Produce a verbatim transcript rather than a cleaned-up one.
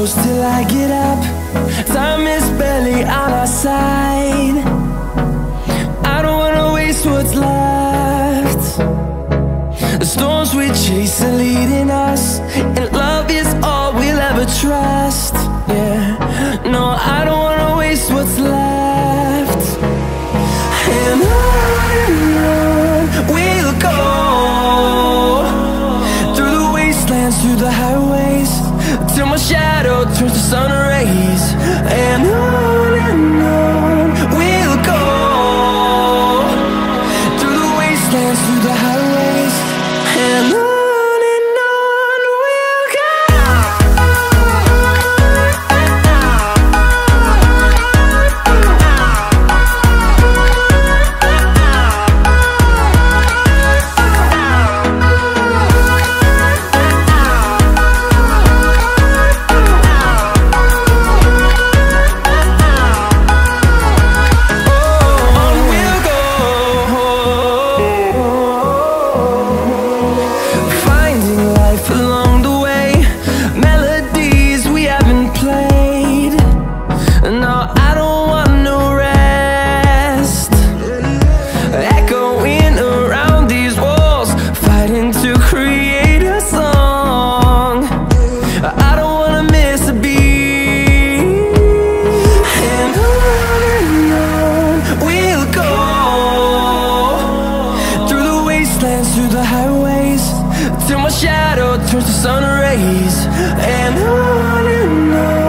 close till I get up. Time is barely on our side. I don't wanna waste what's left. The storms we chase are leading us, and love is all we'll ever trust. Yeah, no, I don't wanna waste what's left. And on and on we'll go, through the wastelands, through the highways, till my shadow turns to sun rays. And on and on we'll go, through the wastelands, through the highways, and on. Through the highways, till my shadow turns to sun rays. And on and on